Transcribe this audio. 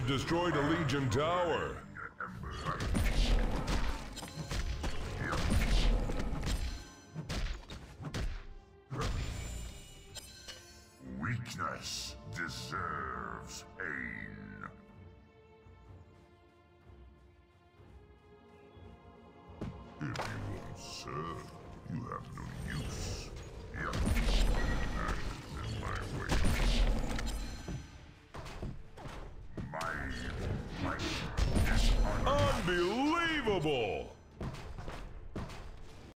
have destroyed a Legion tower. Weakness deserves pain. If you won't serve, you have no use. That is in my way. My might is Unbelievable!